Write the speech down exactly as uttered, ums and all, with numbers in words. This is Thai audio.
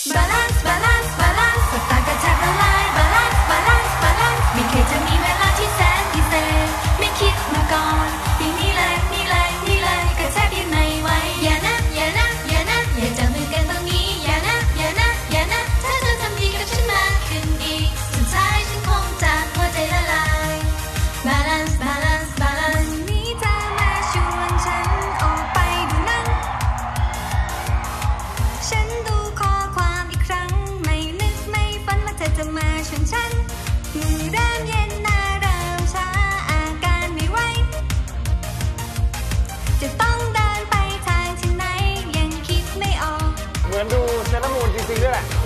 balance balance balance สตากระแทบละลาย balance balance balance ไม่เคยจะมีเวลาที่แสนพิเศษไม่คิดมาก่อนปีนี้เลยนี่เลยนี่เลยกระแทบยังไงไว้อย่านะอย่านะอย่านะอย่าจับมือกันตรงนี้อย่านะอย่านะอย่านะถ้าเธอทำดีกับฉันมากขึ้นอีกสุดท้ายฉันคงจะหัวใจละลาย balance balance balance วันนี้เธอมาชวนฉันออกไปดูหนังฉันดูข้อความอีกครั้งไม่นึกไม่ฝันว่าเธอจะมาชวนฉันมือเริ่มเย็นหน้าเริ่มช้าอาการไม่ไหวจะต้องเดินไปทางที่ไหนยังคิดไม่ออกเหมือนดูเซเลอรามูนจริงๆด้วยแหละ